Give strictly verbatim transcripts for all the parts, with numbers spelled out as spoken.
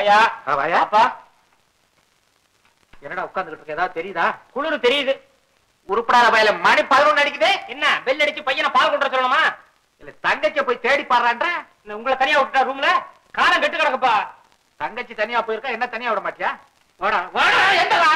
வாயா வாயா அப்பா. என்னடா உட்கார்ந்துகிட்டு இருக்க? ஏதாவது தெரியுதா? குளிர் தெரியுது. உருப்படாத பயல மணி பதினொன்னு அடிக்குது. என்ன பெல் அடிச்சு பையனை பால் கொண்டு சொல்லணுமா? இல்ல தங்கச்சியை போய் தேடி பாடுறான்ற. உங்களை தனியா விட்டுட்டா ரூம்ல காரம் கெட்டு கிடக்குப்பா. தங்கச்சி தனியா போயிருக்கா, என்ன தனியா விட மாட்டியா? வாடா வாடா. எந்தடா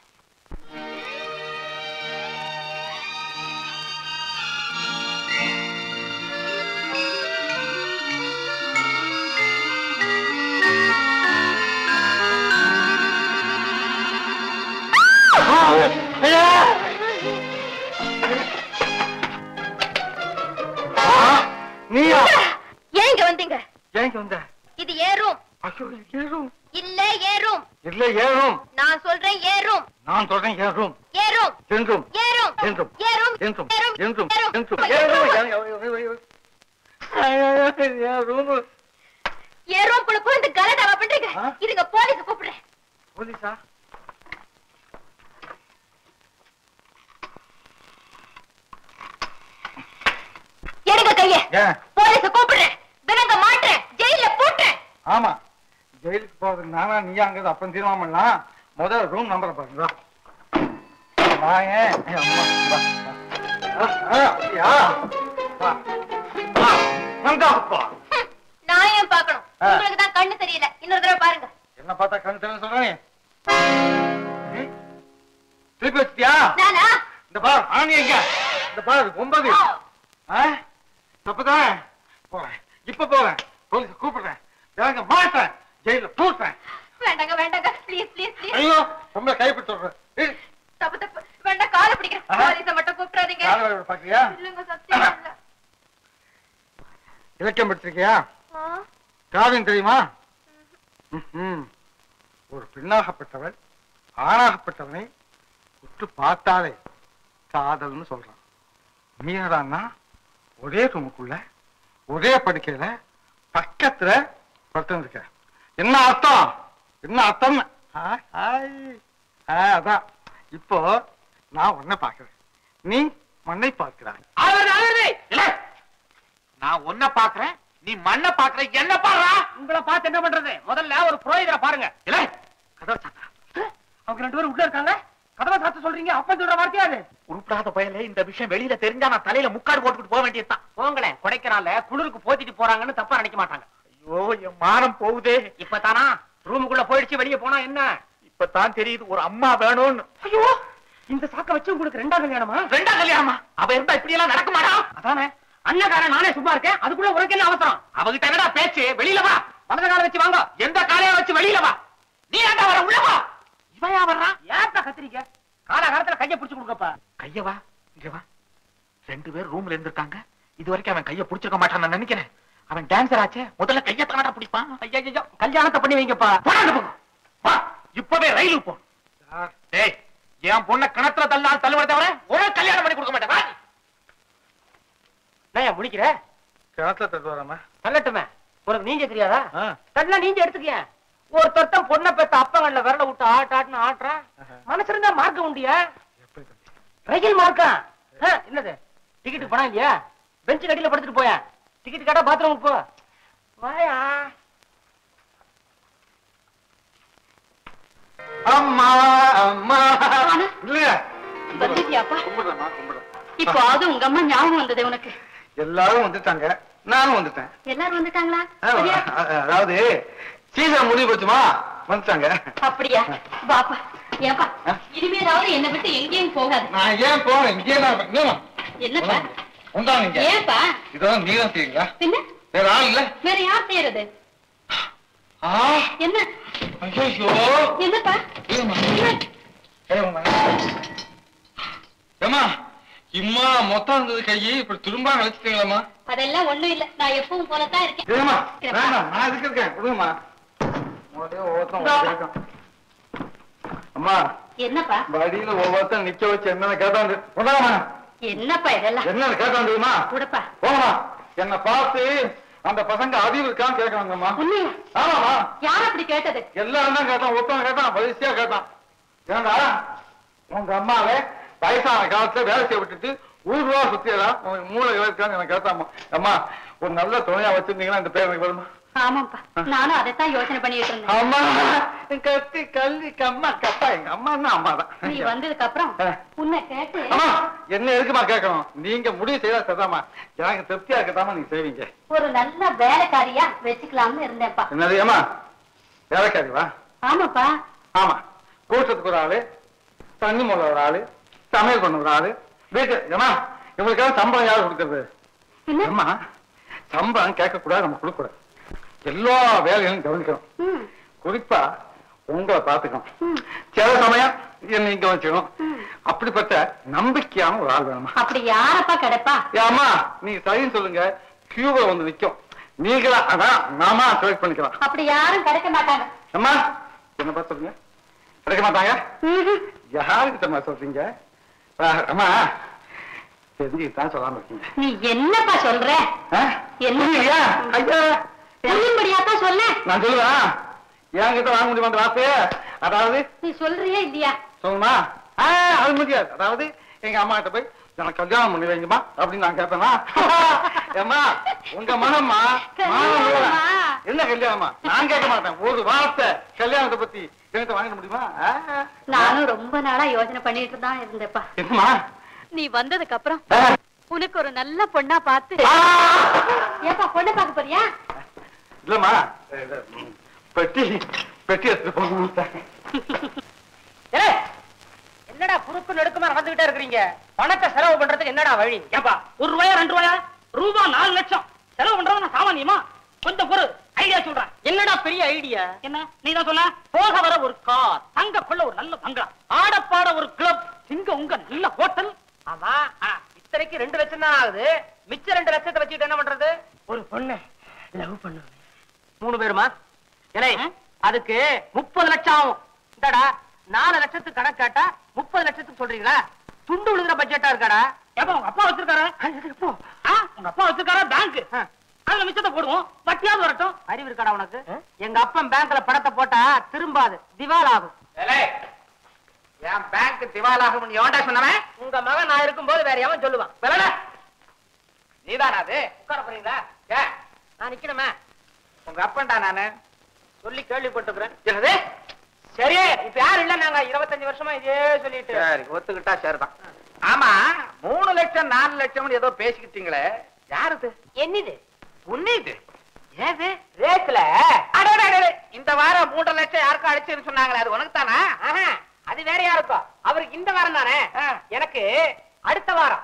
நீயா? ஏன் இங்க வந்தீங்க? ஏன் இங்க வந்த? இது ஏன் ரூம்? ஐயோ, ஏன் ரூம்? இல்ல ஏன் ரூம்? இல்ல ஏன் ரூம்? நான் சொல்றேன் ஏன் ரூம். நான் சொல்றேன் ஏன் ரூம். ஏன் ரூம்? ஏன் ரூம்? ஏன் ரூம்? ஏன் ரூம்? ஏன் ரூம்? ஏன் ரூம்? ஏன் ரூம்? ஏன் ரூம்? ஏன் ரூம்? ஏன் ரூம்? ஏன் ரூம்? ஏன் ரூம்? ஏன் ரூம் குள்ள புகுந்து கலடாவா பண்றீங்க? ஆ? இதுங்க போலீஸ் கூப்பிடுறேன். போலீஸா? எடுங்க கைய. ஏன்? போலீஸ் கூப்பிடுறேன். விலங்க மாட்டேன். ஜெயில போட்டேன். ஆமா, ஜெயிலுக்கு போறது நானா நீயா அங்க அப்புறம் தீர்மானம் பண்ணலாம். முதல்ல ரூம் நம்பரை பாருங்க. வாயேன். ஏய், அம்மா, வா, வா. ஆ, அப்படியா? வா. வா, வந்தாப்பா. ஹம், நான் ஏன் பார்க்கணும்? ஆ. உங்களுக்கு தான் கண்ணு தெரியல. இன்னொரு தடவை பாருங்க. என்ன பார்த்தா கண்ணு தெரியல சொல்றேன். திருப்பி வச்சிட்டியா? நானா? இந்த பார் ஆணி எங்க? இந்த பார் ஒன்பது. ஆ? தப்புதான். போறேன், இப்ப போறேன். போலீஸ் கூப்பிடுறேன். வேங்க மாட்டேன். ஜெயில பூட்டேன். வேண்டாங்க வேண்டாங்க. Please please please. ஐயோ, ரொம்ப கைப்பிட்டு சொல்றேன். தப்பு தப்பு. வேண்டாம், காலை பிடிக்கிறேன். போலீஸை மட்டும் கூப்பிடாதீங்க. பாக்கியா? இல்லங்க, சத்தியம் இல்ல. இலக்கியம் படிச்சிருக்கியா? ஆ? காவியம் தெரியுமா? ம்ஹும். ஒரு பெண்ணாகப்பட்டவள் ஆணாகப்பட்டவனை உற்று பார்த்தாலே காதல்னு சொல்றான். மீறடான்னா ஒரே ரூமுக்குள்ள ஒரே படுக்கையில பக்கத்துல படுத்திருக்க. என்ன அர்த்தம்? என்ன அர்த்தம்? அதான் இப்போ நான் உன்னை பார்க்கிறேன், நீ மண்ணை பார்க்கிறாய். நான் உன்னை பாக்குறேன், நீ மண்ணை பாக்குற. என்ன பாடுறா? உங்களை பார்த்து என்ன பண்றது? முதல்ல ஒரு புரோகிதரை பாருங்க. இல்ல கதவை சாத்தா. அவங்க ரெண்டு பேரும் உள்ள இருக்காங்க. கதவை சாத்த சொல்றீங்க. அப்ப சொல்ற வார்த்தையா அது? உருப்படாத பயலே, இந்த விஷயம் வெளியில தெரிஞ்சா நான் தலையில முக்காடு போட்டுக்கிட்டு போக வேண்டியதுதான். போங்களேன், கொடைக்கனால குளிருக்கு போத்திட்டு போறாங்கன்னு தப்பா நினைக்க மாட்டாங்க. ஐயோ, என் மானம் போகுதே. இப்பதானா ரூமுக்குள்ள போயிடுச்சு. வெளியே போனா என்ன? இப்பதான் தெரியுது ஒரு அம்மா வேணும்னு. ஐயோ, இந்த சாக்க வச்சு உங்களுக்கு ரெண்டா கல்யாணமா? ரெண்டா கல்யாணமா? அவ இருந்தா இப்படி எல்லாம் நடக்க மாட்டா. அதானே அண்ணகாரன், நானே சும்மா இருக்கேன். அதுக்குள்ள உனக்கு என்ன அவசரம்? அவகிட்ட என்னடா பேச்சு? வெளியில வா. வலது கால வச்சு வாங்க. எந்த காலையா வச்சு வெளியில வா. நீ ஏன்டா வர? உள்ள வா. இவையா வர்றான்? ஏன்டா கத்திரிக்க? காலகாலத்துல கைய புடிச்சு கொடுக்கப்பா. கைய வா, இங்க வா. ரெண்டு பேர் ரூம்ல இருந்திருக்காங்க. இது வரைக்கும் அவன் கைய புடிச்சிருக்க மாட்டான் நான் நினைக்கிறேன். அவன் டான்சர் ஆச்சே, முதல்ல கைய தானடா பிடிப்பான். ஐயா, கல்யாணத்தை பண்ணி வைங்கப்பா. வா, இப்பவே ரயிலுக்கு போ. டேய், என் பொண்ணை கிணத்துல தள்ளால் தள்ளுவதை தவிர உனக்கு கல்யாணம் பண்ணி கொடுக்க மாட்டேன். நான் முடிக்கிற கிணத்துல தட்டு வராம தள்ளட்டுமே. உனக்கு நீங்க தெரியாதா? தள்ளா நீங்க எடுத்துக்கிய. ஒரு தொட்டம் பொண்ணை பெத்த அப்பங்கள்ல விரல விட்டு ஆட்டு ஆட்டுன்னு ஆட்டுறான். மனசு இருந்தா மார்க்க உண்டியா? ரயில் மார்க்கா? என்னது டிக்கெட்டு பணம் இல்லையா? பெஞ்சு கடியில படுத்துட்டு போய. டிக்கெட் கேட்டா பாத்ரூமுக்கு போ. வாயா. அம்மா அம்மா இல்ல வந்துட்டியாப்பா? கும்பிடுறேம்மா, கும்பிடுறேன். இப்போ அது உங்க அம்மா ஞாபகம் வந்தது உனக்கு? எல்லாரும் வந்துட்டாங்க, நானும் வந்துட்டேன். எல்லாரும் வந்துட்டாங்களா? அதாவது சீசன் முடிவு போச்சுமா, வந்துட்டாங்க. அப்படியா? பாப்பா, ஏப்பா இனிமேலாவது என்னை விட்டு எங்கேயும் போகாது. நான் ஏன் போறேன்? இங்கே தான். என்னப்பா? உண்டாங்க. ஏப்பா? இதெல்லாம் நீ தான் செய்யுங்களா? பின்ன வேற ஆள் இல்ல? வேற யார் செய்யறது? என்ன? ஐயோ, என்னப்பா? ஏமா இம்மா மொத்தம் இருந்தது கையை இப்படி திரும்ப நினைச்சிட்டீங்களா? அதெல்லாம் ஒண்ணும் இல்ல, நான் எப்பவும் போலதான் இருக்கேன். நான் இதுக்கு இருக்கேன். கொடுங்கம்மா. அம்மா, என்னப்பா? வழியில ஒவ்வொருத்தன் நிக்க வச்சு என்னன்னு கேட்டாண்டு கொண்டாமா. என்னப்பா இதெல்லாம்? என்னன்னு கேட்டாண்டுமா? கொடுப்பா. போமா, என்ன பார்த்து அந்த பசங்க அறிவு இருக்கான்னு கேட்கறாங்கம்மா. ஆமாமா. யார் அப்படி கேட்டது? எல்லாரும் தான் கேட்டான். ஒருத்தன் கேட்டான், வரிசையா கேட்டான். ஏண்டா உங்க அம்மாவை வயசான காலத்துல வேலை செய்ய விட்டுட்டு ஊர் ரூபா சுத்தியலாம் உனக்கு மூளை இருக்கான்னு எனக்கு கேட்டாமா. அம்மா, ஒரு நல்ல துணையா வச்சிருந்தீங்கன்னா இந்த பேர் எனக்கு வருமா? ஆமாப்பா, நானும் அதைத்தான் யோசனை பண்ணிட்டு இருந்தேன். அம்மா கத்தி கல்வி கம்மா கப்பா எங்க அம்மா அம்மா தான். நீ வந்ததுக்கு அப்புறம் உன்னை கேட்டு என்ன எதுக்குமா கேட்கணும்? நீங்க முடிவு செய்தா சரிதாமா, எனக்கு திருப்தியா இருக்கதாமா நீங்க செய்வீங்க. ஒரு நல்ல வேலைக்காரியா வச்சுக்கலாம்னு இருந்தேன்ப்பா. என்னது ஏமா வேலைக்காரிவா? ஆமாப்பா. ஆமா, கூட்டத்துக்கு ஒரு ஆளு, தண்ணி மூல ஒரு ஆளு, சமையல் பண்ண ஒரு ஆளு, வீட்டு ஏமா இவங்களுக்காக சம்பளம் யாரும் கொடுக்கறது? அம்மா சம்பளம் கேட்க கூடாது, நம்ம கொடுக்க கூடாது. எல்லா வேலையும் கவனிக்கணும். குறிப்பா உங்களை பாத்துக்கணும். சில சமயம் என்ன இங்க வச்சுக்கணும். அப்படிப்பட்ட நம்பிக்கையான ஒரு ஆள் வேணுமா? அப்படி யாரப்பா கிடைப்பா? ஏமா நீ சரின்னு சொல்லுங்க, கியூல வந்து நிக்கும். நீங்களா அதான் நாம செலக்ட் பண்ணிக்கலாம். அப்படி யாரும் கிடைக்க மாட்டாங்க. அம்மா என்ன பார்த்து சொல்லுங்க, கிடைக்க மாட்டாங்க. யாருக்கிட்ட சொல்றீங்க? அம்மா தெரிஞ்சுதான் சொல்லாம இருக்கீங்க. நீ என்னப்பா சொல்ற? என்னையா ஐயா சொல்லும்படியாத்தான் சொல்ல. நான் சொல்லுவேன், என்கிட்ட வாங்க முடியுமா அந்த வார்த்தைய? அதாவது நீ சொல்றியா இல்லையா? சொல்லுமா? அது முடியாது. அதாவது எங்க அம்மா கிட்ட போய் எனக்கு கல்யாணம் பண்ணி வைங்கம்மா அப்படின்னு நான் கேட்பேனா? ஏம்மா உங்க மனம்மா என்ன கல்யாணமா? நான் கேட்க மாட்டேன். ஒரு வார்த்தை கல்யாணத்தை பத்தி என்கிட்ட வாங்கிட முடியுமா? நானும் ரொம்ப நாளா யோசனை பண்ணிட்டு தான் இருந்தேப்பா. என்னம்மா? நீ வந்ததுக்கு அப்புறம் உனக்கு ஒரு நல்ல பொண்ணா பார்த்து. ஏப்பா பொண்ணை பார்க்க போறியா? இல்லம்மா, பெட்டி பெட்டி எடுத்து போங்க. என்னடா குறுக்கு நெடுக்குமா நடந்துகிட்டே இருக்கிறீங்க? பணத்தை செலவு பண்றதுக்கு என்னடா வழி? ஏப்பா ஒரு ரூபாயா ரெண்டு ரூபாயா? ரூபா நாலு லட்சம் செலவு பண்றது சாமானியமா? கொஞ்சம் பொறு, ஐடியா சொல்றேன். என்னடா பெரிய ஐடியா? என்ன நீ தான் சொல்ல? போக வர ஒரு கார், தங்க கொள்ள ஒரு நல்ல பங்களா, ஆடப்பாட ஒரு கிளப், இங்க உங்க நல்ல ஹோட்டல். ஆமா, இத்தனைக்கு ரெண்டு லட்சம் தான் ஆகுது. மிச்ச ரெண்டு லட்சத்தை வச்சுட்டு என்ன பண்றது? ஒரு பொண்ணு லவ் பண்ணு. மூணு பேருமா? இல்லை, அதுக்கு முப்பது லட்சம் ஆகும். இந்தாடா நாலு லட்சத்துக்கு கணக்கு கேட்டா முப்பது லட்சத்துக்கு சொல்றீங்களா? துண்டு விழுகிற பட்ஜெட்டா இருக்காடா. ஏப்பா உங்க அப்பா வச்சிருக்காரு? உங்க அப்பா வச்சிருக்காரா பேங்க்? அதுல மிச்சத்தை போடுவோம், வட்டியாவது வரட்டும். அறிவு இருக்காடா உனக்கு? எங்க அப்பன் பேங்க்ல பணத்தை போட்டா திரும்பாது, திவால் ஆகும். என் பேங்க் திவால் ஆகும் எவன்டா சொன்னவன்? உங்க மகன் நான் இருக்கும் போது வேற எவன் சொல்லுவான்? நீதானா அது? உட்கார போறீங்களா? ஏ நான் நிக்கணுமே? உங்க அப்பன்டா நானு சொல்லி கேள்விப்பட்டுக்கிறேன். என்னது? சரி, இப்ப யாரு இல்ல, நாங்க இருபத்தஞ்சு வருஷமா இதே சொல்லிட்டு. சரி, ஒத்துக்கிட்டா சரிதான். ஆமா, மூணு லட்சம் நாலு லட்சம் ஏதோ பேசிக்கிட்டீங்களே, யாருது? என்னது? உன்னிது ஏது? ரேஸ்ல இந்த வாரம் மூன்றரை லட்சம் யாருக்கும் அடிச்சுன்னு சொன்னாங்களே, அது உனக்கு தானா? அது வேற யாருக்கோ. அவருக்கு இந்த வாரம் தானே, எனக்கு அடுத்த வாரம்.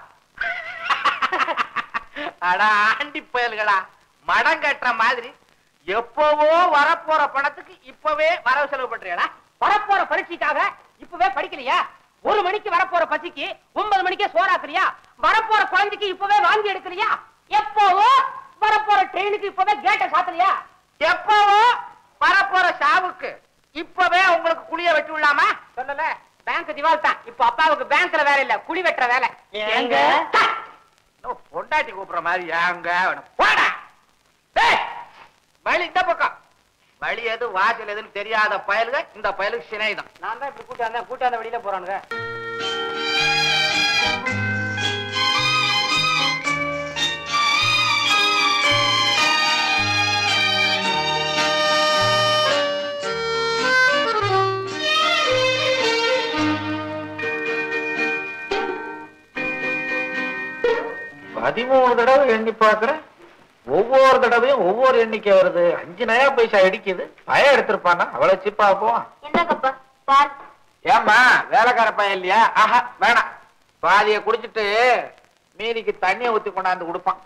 அடா ஆண்டி பயல்களா, மடம் கட்டுற மாதிரி எப்பவோ வரப்போற பணத்துக்கு இப்பவே வரவு செலவு பண்றியடா. வரப்போற பரீட்சைக்காக இப்பவே படிக்கலையா? ஒரு மணிக்கு வரப்போற பசிக்கு ஒன்பது மணிக்கே சோறாக்குறியா? வரப்போற குழந்தைக்கு இப்பவே வாங்கி எடுக்கலையா? எப்பவோ வரப்போற ட்ரெயினுக்கு இப்பவே கேட்ட சாத்தலையா? எப்பவோ வரப்போற சாவுக்கு இப்பவே உங்களுக்கு குழிய வெட்டி விடலாமா? சொல்லல, பேங்க் திவால் தான். இப்ப அப்பாவுக்கு பேங்க்ல வேலை இல்ல, குழி வெட்டுற வேலை. எங்க பொண்டாட்டி கூப்பிடுற மாதிரி எங்க போடா. வழி இந்த பக்கம், வழி எது வாசல் எதுன்னு தெரியாத பயலுக இந்த பயலுக்கு சினைதான். நான் தான் இப்படி கூட்டாந்த கூட்டாந்த வழியில போறானுங்க. பதிமூணு தடவை எண்ணி பாக்குறேன், ஒவ்வொரு தடவையும் ஒவ்வொரு எண்ணிக்கை வருது. அஞ்சு நயா பைசா அடிக்குது. பய எடுத்திருப்பானா? அவ்வளவு சிப்பா போவான். என்னங்கப்பா பால்? ஏம்மா வேலைக்கார பையன் இல்லையா? ஆஹா வேணாம், பாதிய குடிச்சிட்டு மீதிக்கு தண்ணியை ஊத்தி கொண்டாந்து கொடுப்பான்.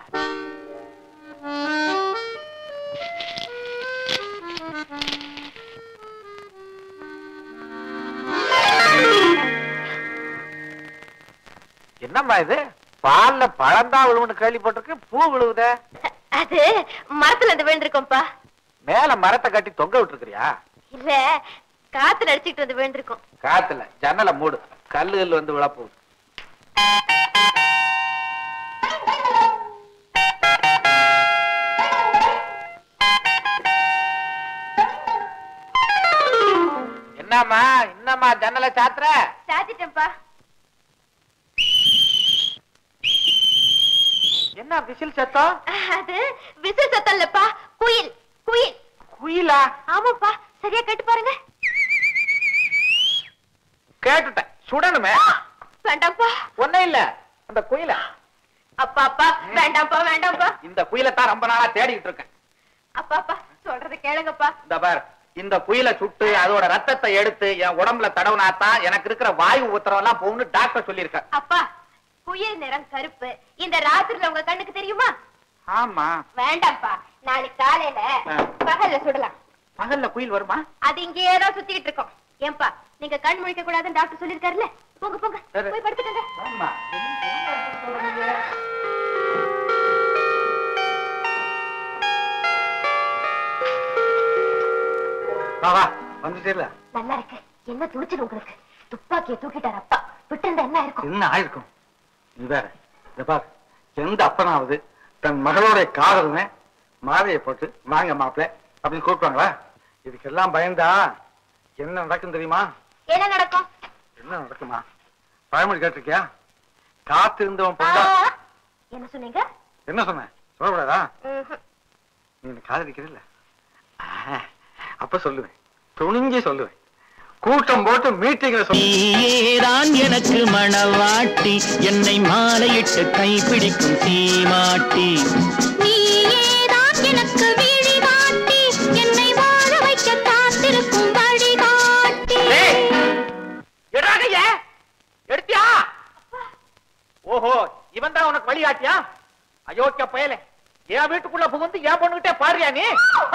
என்னம்மா இது? பால்ல பழந்தா விழுவுன்னு கேள்விப்பட்டிருக்கு, பூ விழுவுத? அது மரத்துல இருந்து விழுந்திருக்கோம்ப்பா. மேல மரத்தை கட்டி தொங்க விட்டுருக்கிறியா? இல்ல, காத்துல அடிச்சுட்டு வந்து விழுந்திருக்கோம். காத்துல ஜன்னல மூடு, கல்லு கல்லு வந்து விழப்போகுது. என்னம்மா இன்னம்மா ஜன்னல சாத்துற? சாத்திட்டேன்ப்பா. என்ன விசில் சத்தம்? அது விசில் சத்தம் இல்லப்பா, குயில். குயில். குயிலா? ஆமாப்பா, சரியா கேட்டு பாருங்க. கேட்டுட்டேன், சுடணுமே. வேண்டாம்ப்பா. ஒன்னும் இல்ல, அந்த குயில. அப்பா அப்பா வேண்டாம்ப்பா வேண்டாம்ப்பா. இந்த குயிலை தான் ரொம்ப நாளா தேடிட்டு இருக்கேன். அப்பா அப்பா சொல்றத கேளுங்கப்பா. இந்த பார், இந்த குயிலை சுட்டு அதோட ரத்தத்தை எடுத்து என் உடம்புல தடவுனாத்தான் எனக்கு இருக்கிற வாயு உத்தரவு எல்லாம் போகும்னு டாக்டர் சொல்லியிருக்க. அப்பா, குயில் நிறம் கருப்பு. இந்த ராத்திரில உங்க கண்ணுக்கு தெரியுமா? ஆமா. வேண்டாம்ப்பா, நாளைக்கு காலையில பகல்ல சுடலாம். பகல்ல குயில் வருமா? அது இங்கேயே தான் சுத்திட்டு இருக்கோம். ஏன்பா, நீங்க கண் முழிக்க கூடாதுன்னு டாக்டர் சொல்லிருக்காருல்ல? போங்க போங்க, போய் படுத்துக்கங்க. ஆமா. வா வந்துட்டே. நல்லா இருக்கு. என்ன துணிச்சல் உங்களுக்கு? துப்பாக்கியை தூக்கிட்டார் அப்பா. விட்டு இருந்தா என்ன இருக்கும்? என்ன ஆயிருக்கும்? நீ வேற இத பாரு, எந்த அப்பனாவது தன் மகளோட காதலனை மாலையை போட்டு வாங்க மாப்பிள்ள அப்படின்னு கூப்பிடுவாங்களா? இதுக்கெல்லாம் பயந்தா என்ன நடக்கும் தெரியுமா? என்ன நடக்கும்? என்ன நடக்குமா? பழமொழி கேட்டிருக்கியா? காத்து இருந்தவன் பொண்ணா. என்ன சொன்னீங்க? என்ன சொன்ன? சொல்லக்கூடாதா? நீ காதலிக்கிறீல்ல, அப்ப சொல்லுவேன், துணிஞ்சு சொல்லுவேன். கூட்டம் போட்டு மீட்டிங்ல நீதான் எனக்கு மணவாட்டி, என்னை மாலையிட்டு கைப்பிடிக்கும் தீமாட்டி. நீதான் எனக்கு வீழி காட்டி, என்னை வாழ வைக்க காத்திருக்கும் வழிகாட்டி. எடுத்தியா? ஓஹோ, இவன் தான் உனக்கு வழிகாட்டியா? அயோக்கிய பயலே, என் வீட்டுக்குள்ள புகுந்து என் பொண்ணுகிட்டே பாருயா நீ?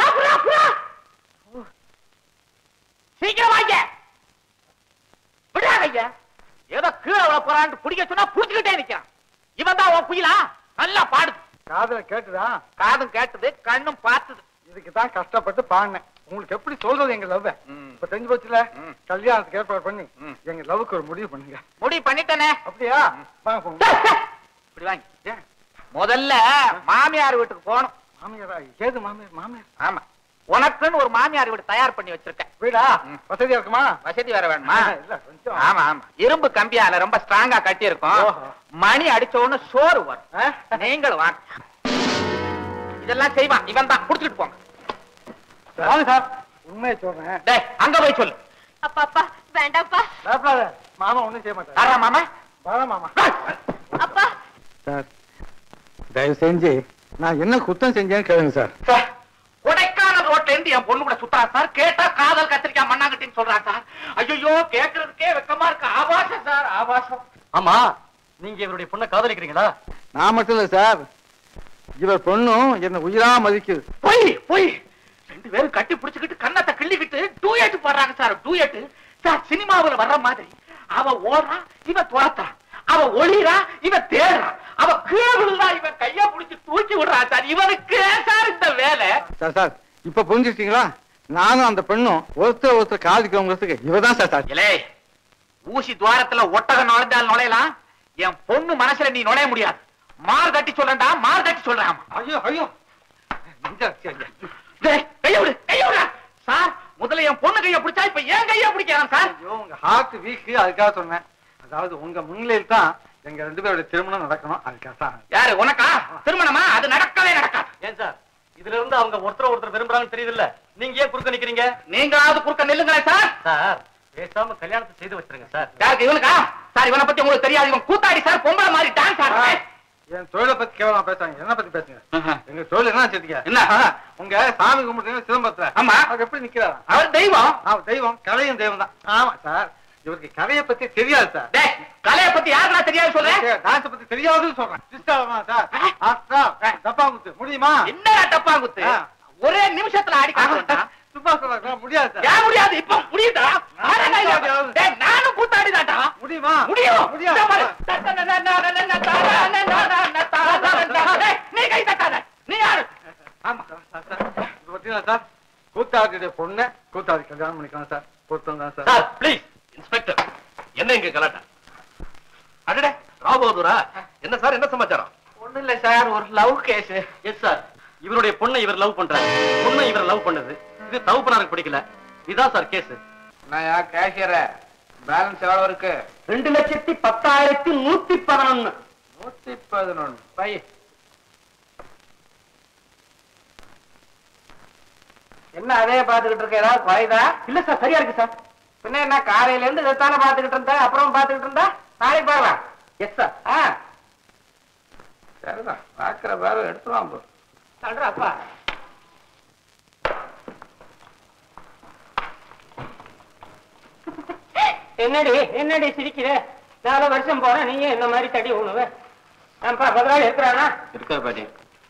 சீக்கிரம் வாங்க. விடாத ஐயா, ஏதோ கீழே விழ போறான்னு பிடிக்க சொன்னா புடிச்சுக்கிட்டே நிக்கிறான். இவன் தான் உன் குயிலா? நல்லா பாடுது. காதல கேட்டுதா? காதும் கேட்டது, கண்ணும் பார்த்தது. இதுக்குதான் கஷ்டப்பட்டு பாடினேன். உங்களுக்கு எப்படி சொல்றது எங்க லவ்? இப்ப தெரிஞ்சு போச்சுல, கல்யாணத்துக்கு ஏற்பாடு பண்ணி எங்க லவ்வுக்கு ஒரு முடிவு பண்ணுங்க. முடிவு பண்ணிட்டேனே. அப்படியா? வாங்க. இப்படி வாங்க. முதல்ல மாமியார் வீட்டுக்கு போகணும். மாமியாரா? ஏது மாமியார்? மாமியார்? ஆமா, உனக்குன்னு ஒரு மாமியார் வீடு தயார் பண்ணி வச்சிருக்கேன். வீடா? வசதியா இருக்குமா? வசதி வேற வேணுமா? இல்ல கொஞ்சம். ஆமா ஆமா, இரும்பு கம்பியால ரொம்ப ஸ்ட்ராங்கா கட்டி இருக்கும். மணி அடிச்ச உடனே சோறு வரும். நீங்களும் வாங்க. இதெல்லாம் செய்வான் இவன் தான். குடிச்சிட்டு போங்க. வாங்க சார், உண்மையை சொல்றேன். டேய், அங்க போய் சொல்லு. அப்பா அப்பா வேண்டாம்ப்பா. பயப்படாத, மாமா ஒண்ணும் செய்ய மாட்டார். யாரா மாமா? வாங்க மாமா. அப்பா சார், தயவு செஞ்சு நான் என்ன குத்தம் செஞ்சேன்னு கேளுங்க சார். சார், கொடைக்கானல் ரோட்ல இருந்து என் பொண்ணு கூட சுத்தா சார். கேட்டா காதல் கத்திரிக்காய் மண்ணாங்கட்டின்னு சொல்றா சார். ஐயோ, கேட்கறதுக்கே வெக்கமா இருக்கு. ஆபாசம் சார், ஆபாசம். ஆமா, நீங்க இவருடைய பொண்ணை காதலிக்கிறீங்களா? நான் மட்டும் இல்ல சார், இவர் பொண்ணும் என்ன உயிரா மதிக்குது. போய் போய் ரெண்டு பேரும் கட்டி பிடிச்சுக்கிட்டு கண்ணத்தை கிள்ளிக்கிட்டு டூயட் பாடுறாங்க சார். டூயட் சார், சினிமாவுல வர்ற மாதிரி. அவ ஓடுறா, இவன் துரத்துறான். அவ ஒளிரா, இவன் தேடுறான். அவ கீழே விழுந்தா, இவன் கையா பிடிச்சு தூக்கி விடுறா சார். இவனுக்கு சார் இந்த வேலை. சார் சார், இப்ப புரிஞ்சுட்டீங்களா? நானும் அந்த பெண்ணும் ஒருத்தர் ஒருத்தர் காதுக்கிறவங்களுக்கு இவதான் சார் சார். இலே, ஊசி துவாரத்துல ஒட்டகம் நுழைஞ்சால் நுழையலாம், என் பொண்ணு மனசுல நீ நுழைய முடியாது. மார் தட்டி சொல்றா, மார் தட்டி சொல்றான். ஐயோ ஐயோ, கைய விடு, கைய விடு சார். முதல்ல என் பொண்ணு கைய பிடிச்சா, இப்ப ஏன் கைய பிடிக்கிறான் சார்? ஐயோ, உங்க ஹார்ட் வீக், அதுக்காக சொன்னேன். அதாவது உங்க முன்னிலையில் தான் எங்க ரெண்டு பேருடைய திருமணம் நடக்கணும், அதுக்காக தான். யாரு உனக்கா திருமணமா? அது நடக்கவே நடக்காது. ஏன் சார், இதுல இருந்து அவங்க ஒருத்தர் ஒருத்தர் விரும்புறாங்கன்னு தெரியுது இல்ல, நீங்க ஏன் குறுக்க நிக்கிறீங்க? நீங்களாவது குறுக்க நில்லுங்களேன் சார். சார், பேசாம கல்யாணத்தை செய்து வச்சிருங்க சார். யாருக்கு? இவனுக்கா? சார், இவனை பத்தி உங்களுக்கு தெரியாது. இவன் கூத்தாடி சார், பொம்பளை மாதிரி டான்ஸ் ஆடுறான். என் தொழிலை பத்தி கேவலமா பேசுறாங்க. என்ன பத்தி பேசுங்க? எங்க தொழில் என்ன வச்சிருக்கீங்க? என்ன? உங்க சாமி கும்பிட்டு சிதம்பரத்துல. ஆமா. அவர் எப்படி நிக்கிறாரா? அவர் தெய்வம். அவர் தெய்வம், கலையும் தெய்வம் தான். ஆமா சார், இவருக்கு கலையை பத்தி தெரியாது சார். டேய், கலைய பத்தி யாருடா தெரியாது சொல்றேன்? டான்ஸ் பத்தி தெரியாதுன்னு சொல்றேன். சிஸ்டர் சார், ஆஸ்ட்ரா டப்பா குத்து முடியுமா? என்னடா டப்பா குத்து? ஒரே நிமிஷத்துல ஆடி காட்டுறா. சும்மா சொல்ல முடியாது சார். ஏன் முடியாது? இப்ப முடியுதா? டேய், நானும் கூத்தாடிதாட்டா. முடியுமா? முடியும். முடியாது. நீ கை தட்டாத. நீ யாரு? ஆமா சார், சார் இது பத்தியா சார்? கூத்தாடியுடைய பொண்ணை கூத்தாடி கல்யாணம் பண்ணிக்கலாம் சார். பொருத்தம் தான் சார். Sir please. இன்ஸ்பெக்டர், என்ன இங்க கலாட்டா? அடடே, ராபோதுரா, என்ன சார், என்ன சமாச்சாரம்? ஒண்ணு இல்ல சார், ஒரு லவ் கேஸ். எஸ் சார், இவருடைய பொண்ணை இவர் லவ் பண்றாரு, பொண்ணை இவர் லவ் பண்ணது. இது தவப்பனாருக்கு பிடிக்கல. இதான் சார் கேஸ். நான் கேஷியர பேலன்ஸ் எவ்வளவு இருக்கு? ரெண்டு லட்சத்தி பத்தாயிரத்தி நூத்தி பதினொன்னு. நூத்தி பதினொன்னு பை. என்ன அதே பாத்துக்கிட்டு இருக்க? ஏதாவது குறைதா? இல்ல சார், சரியா இருக்கு சார். பின்ன என்ன காலையில இருந்து இதைத்தானே பாத்துக்கிட்டு இருந்தா, அப்புறம் பாத்துக்கிட்டு இருந்தா நாளைக்கு பார்க்கலாம். Yes sir. ஆ சரிதான், பாக்குற பாரு எடுத்துவான் போ. சொல்ற அப்பா. என்னடி என்னடி சிரிக்கிற? நாலு வருஷம் போற நீயே இந்த மாதிரி தடி உணுவ. ஆம்பா பதினாலு இருக்கிறானா? இருக்கா பாட்டி.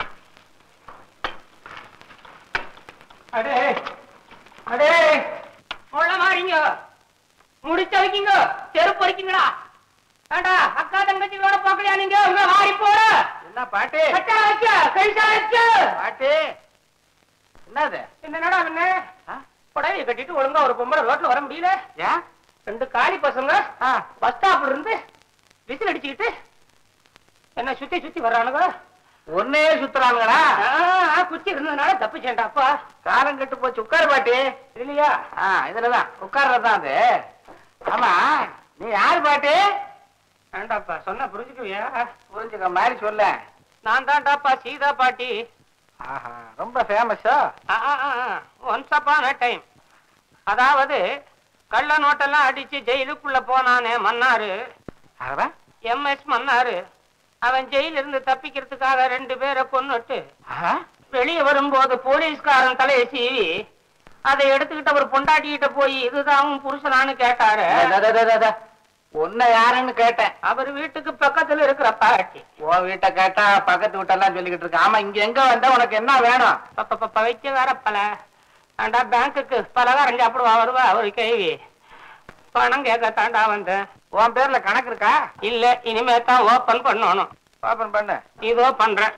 அடே அடே முள்ள மாறிங்க, முடிச்ச வைக்கிங்க, செருப்பு வைக்கிங்களா? ஏண்டா அக்கா தங்கச்சிகளோட போக்கலையா நீங்க? உங்க மாறி போற என்ன பாட்டு? கட்டா வச்ச கைசா வச்ச பாட்டு என்னது? என்னடா என்ன புடவையை கட்டிட்டு ஒழுங்கா ஒரு பொம்பளை ரோட்ல வர முடியல? ஏன்? ரெண்டு காலி பசங்க பஸ் ஸ்டாப்ல இருந்து விசில் அடிச்சுக்கிட்டு என்ன சுத்தி சுத்தி வர்றானுங்க. ஒன்னே சுத்துறானுங்களா? குச்சி இருந்ததுனால தப்பிச்சேன்டாப்பா. காலம் கெட்டு போச்சு. உட்கார பாட்டி. இல்லையா? இதுலதான் உட்கார்றதுதான் அது. ஆமா, நீ யாரு பாட்டி? வேண்டாப்பா, சொன்ன புரிஞ்சுக்குவியா? புரிஞ்சுக்க மாதிரி சொல்ல. நான் தான்டாப்பா சீதா பாட்டி. ஆஹா, ரொம்ப ஃபேமஸா? Once upon a time. அதாவது கள்ள நோட்டெல்லாம் அடிச்சு ஜெயிலுக்குள்ள போனானே மன்னாரு, எம் எஸ் மன்னாரு. அவன் ஜெயில இருந்து தப்பிக்கிறதுக்காக ரெண்டு பேரை கொன்னுட்டு வெளியே வரும்போது போலீஸ்காரன் தலையை சீவி அதை எடுத்துக்கிட்ட ஒரு பொண்டாட்டிகிட்ட போய் இதுதான் புருஷனான்னு கேட்டாரு. உன்னை யாருன்னு கேட்டேன். அவர் வீட்டுக்கு பக்கத்துல இருக்கிற பாட்டி. உன் வீட்டை கேட்டா பக்கத்து வீட்டெல்லாம் சொல்லிக்கிட்டு இருக்க. ஆமா, இங்க எங்க வந்தா உனக்கு என்ன வேணும்? வைக்க வேற பல ஆண்டா பேங்குக்கு பலகாரம் சாப்பிடுவா வருவா ஒரு கேள்வி. பணம் கேட்க தாண்டா வந்தேன். உன் பேர்ல கணக்கு இருக்கா? இல்ல, இனிமே தான் ஓபன் பண்ணணும். ஓபன் பண்ண இதோ பண்றேன்.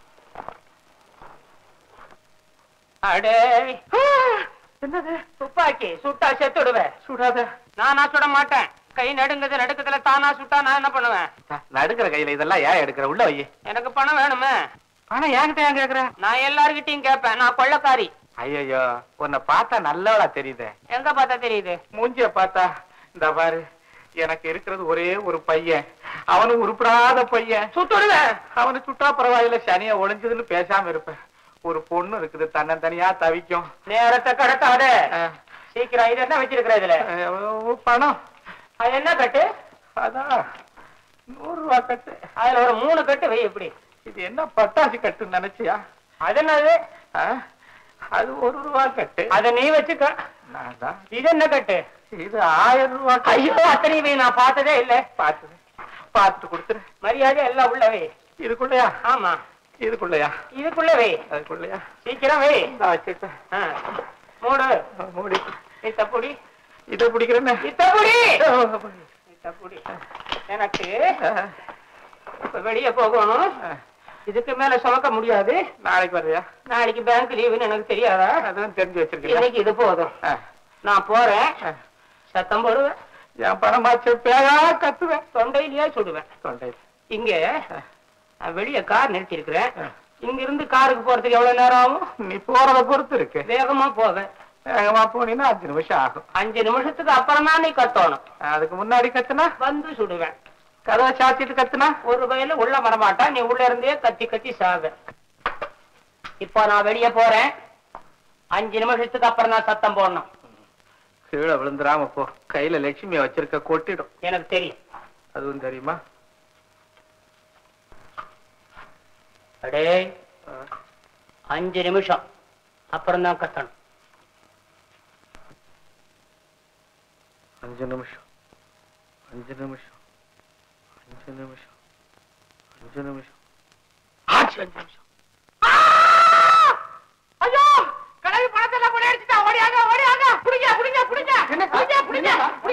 அடே என்னது? துப்பாக்கி சுட்டா செத்து விடுவேன். சுடாத. நானா சுட மாட்டேன். கை நடுங்குது, நடுக்கத்துல தானா சுட்டா நான் என்ன பண்ணுவேன்? நடுக்கிற கையில இதெல்லாம் ஏன் எடுக்கிற? உள்ள வை. எனக்கு பணம் வேணுமே. பணம் என்கிட்ட ஏன் கேக்குற? நான் எல்லார்கிட்டையும் கேட்பேன். நான் கொள்ளக்காரி. ஐயோ, உன்னை பார்த்தா நல்லவளா தெரியுது. எங்க பார்த்தா தெரியுது? மூஞ்சிய பார்த்தா. இந்த பாரு, எனக்கு இருக்கிறது ஒரே ஒரு பையன். அவனு உருப்படாத பையன். சுட்டுடுவேன். அவனு சுட்டா பரவாயில்ல, சனியா ஒளிஞ்சதுன்னு பேசாம இருப்பேன். ஒரு பொண்ணு இருக்குது, தன்னன் தனியா தவிக்கும். நேரத்தை கடத்தாத. சீக்கிரம். இது என்ன வச்சிருக்கிற இதுல? பணம். அது என்ன கட்டு? அதான் நூறு ரூபா கட்டு. அதுல ஒரு மூணு கட்டு வை. எப்படி? இது என்ன பட்டாசு கட்டு நினைச்சியா? அது என்னது? அது ஒரு ரூபா கட்டு. அத நீ வச்சுக்க. இது என்ன கட்டு? இது ஆயிரம் ரூபா. ஐயோ, அத்தனை நான் பார்த்ததே இல்ல. பார்த்தது பார்த்துட்டு கொடுத்துரு. மரியாதை எல்லாம் உள்ளவே. இதுக்குள்ளையா? ஆமா, இதுக்குள்ளையா? இதுக்குள்ளவே. அதுக்குள்ளையா? சீக்கிரம் வை. நான் வச்சுட்டேன். மூடு. மூடி. இத்தப்புடி. இத பிடிக்கிறேன்னு. இத்தப்புடி. இத்தப்புடி. எனக்கு வெளியே போகணும். இதுக்கு மேல சுமக்க முடியாது. நாளைக்கு வர்றியா? நாளைக்கு பேங்க் லீவுன்னு எனக்கு தெரியாதா? அதான் தெரிஞ்சு வச்சிருக்கேன். இன்னைக்கு இது போதும். நான் போறேன். சத்தம் போடுவேன். என் பணமாச்சு பேரா கத்துவேன். தொண்டையிலேயே சுடுவேன். தொண்டை. இங்க வெளியே கார் நிறுத்தி இருக்கிறேன். இங்க இருந்து காருக்கு போறதுக்கு எவ்வளவு நேரம் ஆகும்? நீ போறத பொறுத்து இருக்கு. வேகமா போவேன். வேகமா போனீங்கன்னா அஞ்சு நிமிஷம் ஆகும். அஞ்சு நிமிஷத்துக்கு அப்புறம் தான் நீ கத்தணும். அதுக்கு முன்னாடி கத்துனா வந்து சுடுவேன். கதவை சாத்திட்டு கத்துனா ஒரு வயல உள்ள வரமாட்டா. நீ உள்ள இருந்தே கத்தி கத்தி சாவ. இப்போ நான் வெளியே போறேன். அஞ்சு நிமிஷத்துக்கு அப்புறம் தான் சத்தம் போடணும். கீழே விழுந்துராம போ. கையில லட்சுமியை வச்சிருக்க கொட்டிடும். எனக்கு தெரியும். அதுவும் தெரியுமா? அடே, அஞ்சு நிமிஷம் அப்புறம் தான் கத்தணும். அஞ்சு நிமிஷம் அஞ்சு நிமிஷம் அஞ்சு நிமிஷம் அஞ்சு நிமிஷம் ஆச்சு. அஞ்சு நிமிஷம். ஐயோ, கடை பணத்தை எல்லாம் கொடையடிச்சுட்டா. ஓடியாங்க, ஓடியாங்க. புடிங்க, புடிங்க, புடிங்க. என்ன புடிங்க, புடிங்க.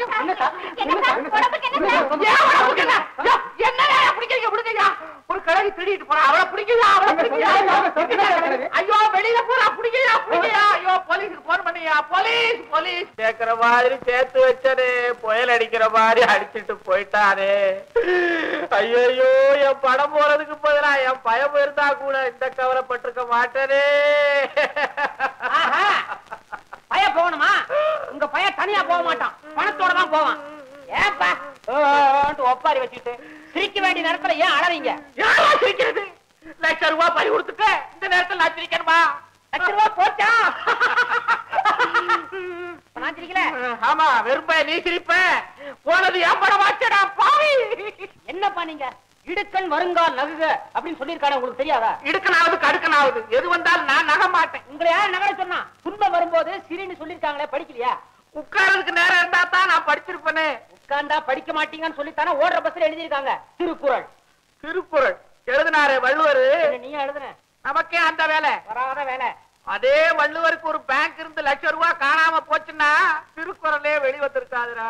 என்னடா புடிக்கீங்க? புடிக்கீங்க. ஒரு கடைக்கு திருடிட்டு போறா. அவளை பிடிக்கல, அவளை பிடிக்கல. ஐயோ, வெளியில போறா. பிடிக்கல, பிடிக்கல. ஐயோ, போலீஸுக்கு போன் பண்ணியா? Police, police. கேக்குற மாதிரி சேர்த்து வச்சனே, புயல் அடிக்கிற மாதிரி அடிச்சுட்டு போயிட்டாரே. ஐயோ, என் படம் போறதுக்கு போதா என் பயம் இருந்தா கூட இந்த கவலைப்பட்டிருக்க மாட்டேனே. பய போகணுமா? உங்க பய தனியா போக மாட்டான், பணத்தோட தான் போவான். ஏப்பா ஒப்பாரி வச்சுட்டு சிரிக்க வேண்டிய நேரத்துல ஏன் அழறீங்க? யாரா சிரிக்கிறது? லட்சம் ரூபாய் பறி கொடுத்துட்டு இந்த நேரத்தில் நான் சிரிக்கணுமா? லட்ச ரூபா போச்சா? நான் சிரிக்கல. ஆமா, வெறுப்ப நீ சிரிப்ப. போனது என் படம் ஆச்சடா பாவி. என்னப்பா நீங்க இடுக்கன் வருங்கால் நகுக அப்படின்னு சொல்லியிருக்கானே, உங்களுக்கு தெரியாதா? இடுக்கனாவது கடுக்கனாவது எது வந்தாலும் நான் நக மாட்டேன். உங்களை யார் நகர சொன்னா? துன்பம் வரும்போது சிரின்னு சொல்லிருக்காங்களே, படிக்கலையா? உட்கார்றதுக்கு நேரம் இருந்தா தான் நான் படிச்சிருப்பேனே. உட்கார்ந்தா படிக்க மாட்டீங்கன்னு சொல்லித்தானே ஓடுற பஸ்ல எழுதியிருக்காங்க திருக்குறள். திருக்குறள் எழுதினாரு வள்ளுவர். நீ எழுதுன, நமக்கே அந்த வேலை வராத வேலை. அதே வள்ளுவருக்கு ஒரு பேங்க் இருந்து லட்சம் ரூபாய் காணாம போச்சுன்னா திருக்குறளே வெளிவந்திருக்காதுடா.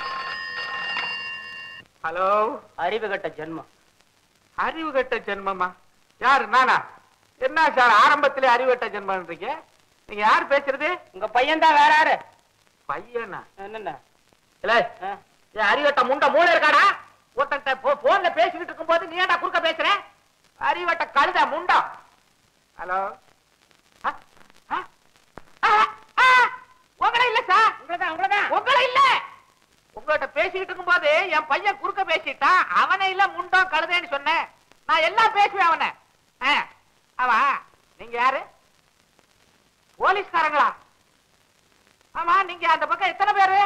ஹலோ, அறிவு கட்ட ஜென்மம். அறிவு கட்ட ஜென்மமா? யாரு, நானா? என்ன சார் ஆரம்பத்திலே அறிவு கட்ட ஜென்மன்றீங்க? நீங்க யாரு பேசுறது? உங்க பையன் தான். வேற யாரு? பையனா? என்ன இல்ல அறிவட்ட முண்ட மூளை இருக்காடா? ஒருத்த போன்ல பேசிக்கிட்டு இருக்கும் போது நீ ஏன்டா குறுக்க பேசுற? அறிவட்ட கழுத முண்டா. ஹலோ, உங்கள இல்ல சார். உங்களதான் உங்களதான் உங்கள இல்ல. உங்ககிட்ட பேசிக்கிட்டு இருக்கும் போது என் பையன் குறுக்க பேசிட்டான். அவனை இல்ல முண்டம் கழுதேன்னு சொன்னேன். நான் எல்லாம் பேசுவேன் அவனை. அவ நீங்க யாரு? போலீஸ்காரங்களா? ஆமா, நீங்க அந்த பக்கம் எத்தனை பேரு?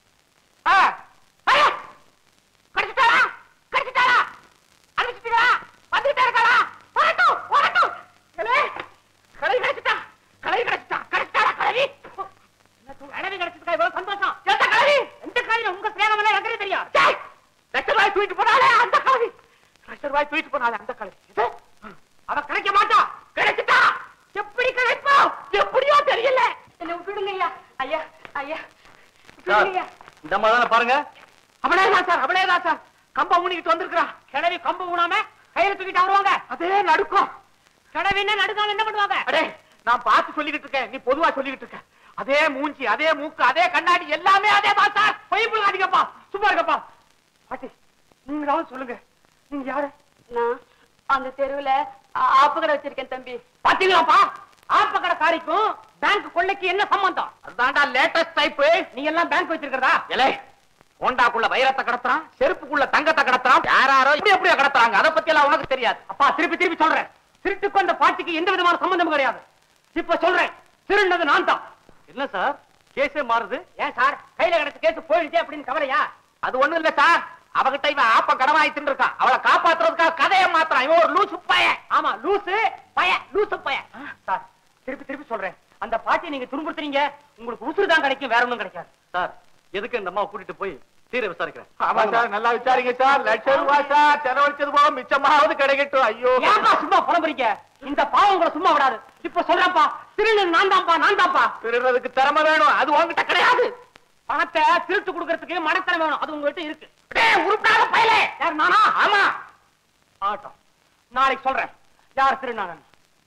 கடிச்சிட்டாரா? கடிச்சிட்டாரா? அடிச்சிட்டீங்களா? வந்துட்டே இருக்காரா? வரட்டும் வரட்டும். கலை கிடைச்சிட்டா, கலை கிடைச்சிட்டா, கிடைச்சிட்டாரா கலவி? கலவி கிடைச்சிட்டா இவ்வளவு சந்தோஷம். எந்த கலவி? எந்த கலவி? உங்க சேகம் எல்லாம் எனக்கு தெரியும். லட்ச ரூபாய் தூக்கிட்டு போனாலே அந்த கலவி. லட்ச ரூபாய் தூக்கிட்டு போனாலே அந்த கலவி. அவ கிடைக்க மாட்டா. கிடைச்சிட்டா. எப்படி கிடைப்போம்? எப்படியோ தெரியல. என்ன விட்டுடுங்க ஐயா. ஐயா ஐயா இந்த மாதிரி பாருங்க. அவளேதான் சார், அவளேதான் சார். கம்ப ஊனிக்கிட்டு வந்திருக்கா. கிழவி கம்ப ஊனாம கையில தூக்கிட்டு வருவாங்க. அதே நடுக்கும். கிழவி என்ன நடுக்காம என்ன பண்ணுவாங்க? அடே, நான் பார்த்து சொல்லிக்கிட்டு இருக்கேன், நீ பொதுவா சொல்லிக்கிட்டு இருக்க. அதே மூஞ்சி, அதே மூக்கு, அதே கண்ணாடி, எல்லாமே அதே தான் சார். பொய் புள்ளாதீங்கப்பா, சும்மா இருக்கப்பா. பாட்டி, நீங்க தான் சொல்லுங்க, நீங்க யாரு? நான் அந்த தெருவுல ஆப்பக்கடை வச்சிருக்கேன் தம்பி. பாத்தீங்களாப்பா, ஆப்பக்கடை காரிக்கும் பேங்க் கொள்ளைக்கு என்ன சம்பந்தம்? அதுதான்டா லேட்டஸ்ட் டைப். நீ எல்லாம் பேங்க் வச்சிருக்கிறதா? இல்லை, ஹோண்டாக்குள்ள வைரத்தை கடத்துறான், செருப்புக்குள்ள தங்கத்தை கடத்துறான், யாராரோ இப்படி எப்படியோ கடத்துறாங்க. அதை பத்தி எல்லாம் உனக்கு தெரியாது. அப்பா, திருப்பி திருப்பி சொல்றேன், திருட்டுக்கு அந்த பாட்டிக்கு எந்த விதமான சம்பந்தமும் கிடையாது. இப்ப சொல்றேன், திருநது நான் தான். என்ன சார் கேஸே மாறுது? ஏன் சார், கையில கிடைச்ச கேஸ் போயிடுச்சு அப்படின்னு கவலையா? அது ஒண்ணும் இல்ல சார், அவகிட்ட இவன் ஆப்ப கடவாயிட்டு இருக்கான். அவளை காப்பாத்துறதுக்காக கதையை மாத்திரான். இவன் ஒரு லூசு பய. ஆமா, லூசு பய, லூசு பய. சார், திருப்பி திருப்பி சொல்றேன், அந்த பாட்டியை நீங்க துன்புறுத்துறீங்க, உங்களுக்கு உசுறு தான் கிடைக்கும், வேற ஒண்ணும் கிடைக்காது. சார், எதுக்கு இந்த அம்மாவை கூட்டிட்டு போய் தீர விசாரிக்கிறேன். ஆமா சார், நல்லா விசாரிங்க சார். லட்சம் ரூபாய் சார், செலவழிச்சது போக மிச்சமாவது கிடைக்கட்டும். ஐயோ, ஏன்பா சும்மா புலம்புறீங்க? இந்த பாவம் கூட சும்மா விடாது. இப்ப சொல்றப்பா, திருநது நான் தான்ப்பா, நான் தான்ப்பா. திருடுறதுக்கு திறமை வேணும், அது உங்ககிட்ட கிடையாது. பணத்தை திருட்டு கொடுக்கறதுக்கு மனத்தனம் வேணும், அது உங்ககிட்ட இருக்கு. உருப்படாத பயலே. யார், நானா? ஆமா, ஆட்டம். நாளைக்கு சொல்றேன் யார் திருநாளன்.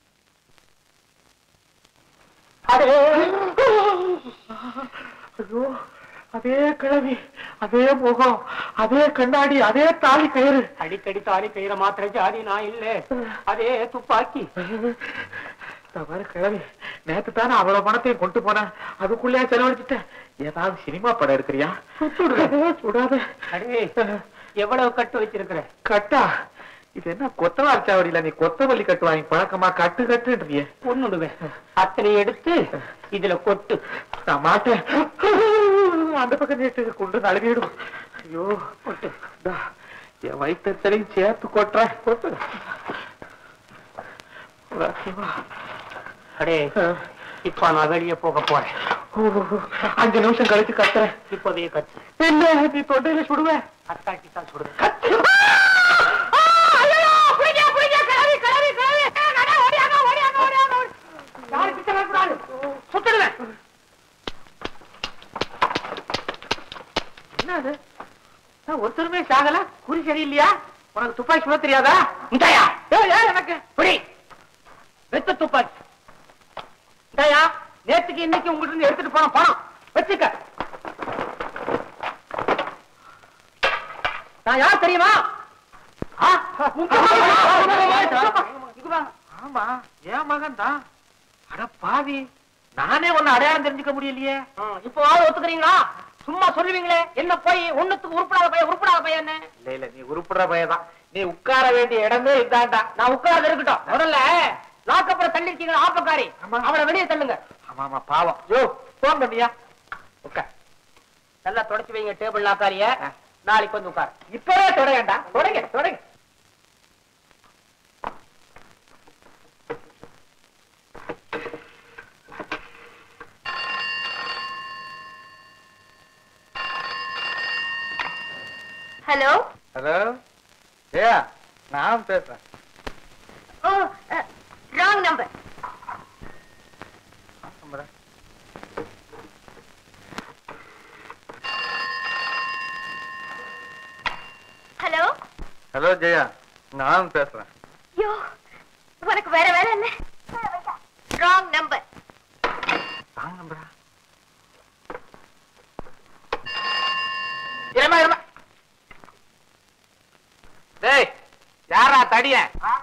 ஐயோ, அதே கிழவி, அதே முகம், அதே கண்ணாடி, அதே தாலி கயிறு. அடிக்கடி தாலி கயிற மாத்திரை ஜாதி நான் இல்ல, அதே துப்பாக்கி. தவறு கிழவி, நேத்து தானே அவ்வளவு பணத்தையும் கொண்டு போனேன், அதுக்குள்ளே செலவழிச்சுட்டேன். ஏதாவது சினிமா படம் இருக்கிறியா? சுடாத. அடே, எவ்வளவு கட்டு வச்சிருக்கிற? கட்டா? இது என்ன கொத்தவாரி சாவடியில நீ கொத்தவல்லி கட்டு வாங்கி பழக்கமா கட்டு கட்டுன்றிய? ஒண்ணுடுவேன், அத்தனை எடுத்து இதுல கொட்டு. நான் மாட்டேன், அந்த பக்கம் நேற்று கொண்டு நழுவிடும். ஐயோ, கொட்டு. என் வயிற்றுலையும் சேர்த்து கொட்டுற. கொட்டு. அடே, இப்ப நான் வெளியே போக போறேன். அஞ்சு நிமிஷம் கழிச்சு கத்துறேன். இப்போதைய கத்து. இல்ல, நீ தொண்டையில சுடுவேன். அத்தாட்டி தான் சுடுவேன். ஒருத்தருமே சாகல, குறி சரியில்லையா? உனக்கு துப்பாக்கி சுட தெரியாதா? இந்தாயா எனக்கு புடி வெத்த துப்பாக்கி. இந்தாயா, நேற்றுக்கு இன்னைக்கு உங்ககிட்ட இருந்து எடுத்துட்டு போன பணம் வச்சுக்க. நான் யார் தெரியுமா? ஆமா, என் மகன் தான். அட பாவி, நானே ஒன்னு அடையாளம் தெரிஞ்சுக்க முடியலையே. இப்போ ஒத்துக்கிறீங்களா? சும்மா சொல்லுவீங்களே, என்ன போய் ஒண்ணுத்துக்கு உருப்படாத பையன், உருப்படாத பையன். இல்ல இல்ல, நீ உருப்படுற பையன் தான். நீ உட்கார வேண்டிய இடமே இதாண்டா. நான் உட்கார்ந்து இருக்கட்டும். முதல்ல லாக்கப்புறம் தள்ளி இருக்கீங்க ஆப்பக்காரி. அவளை வெளியே தள்ளுங்க. ஆமா ஆமா பாவம். யோ போன் பண்ணியா உட்கார். நல்லா தொடச்சு வைங்க டேபிள் லாக்காரிய. நாளைக்கு வந்து உட்கார். இப்பவே தொடங்கண்டா. தொடங்க தொடங்க. ஹலோ ஹலோ ஏயா நான் பேசுறேன். Oh wrong number. Hello hello Jaya நான் பேசுறேன். யோ உனக்கு வேற வேலை என்ன? Wrong number. ராங் நம்பரா? இருமா இருமா. டேய் யாரா தடிய?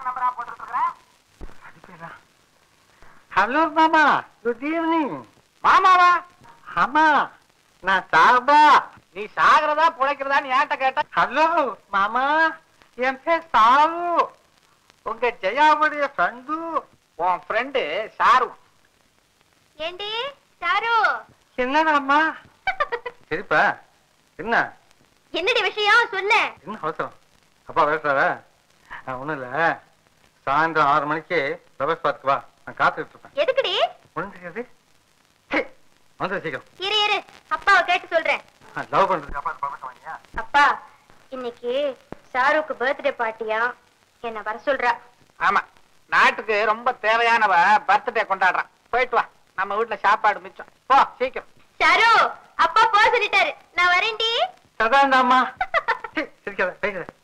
ஹலோ மாமா குட் ஈவினிங். மாமாவா? ஆமா நான் சாரதா. நீ சாகிறதா புழைக்கிறதான்னு ஏன்ட்ட கேட்ட? ஹலோ மாமா என் பேர் சாரு. உங்க ஜெயாவுடைய ஃப்ரெண்டு. உன் ஃப்ரெண்டு சாரு. ஏண்டி சாரு? என்னடாமா சரிப்பா என்ன என்னடி விஷயம் சொல்லு. என்ன அவசரம்? அப்பா பேசுறாரா? ஒண்ணும் இல்ல, சாயந்தரம் ஆறு மணிக்கு பிரவேஷ் பார்த்துக்கு வா, நான் காத்துக்கிட்டு இருப்பேன். எதுக்குடி? ஒண்ணு தெரியாது. வந்து சீக்கிரம். இரு இரு அப்பாவை கேட்டு சொல்றேன். லவ் பண்றதுக்கு அப்பா பர்மிஷன் வாங்கியா? அப்பா இன்னைக்கு சாருக்கு பர்த்டே பார்ட்டியா, என்ன வர சொல்றா. ஆமா நாட்டுக்கு ரொம்ப தேவையானவ பர்த்டே கொண்டாடுறான். போயிட்டு வா, நம்ம வீட்டுல சாப்பாடு மிச்சம். போ சீக்கிரம். சாரு அப்பா போ சொல்லிட்டாரு, நான் வரேன்டி. சதாண்டாமா. சிரிக்காத பேசுற.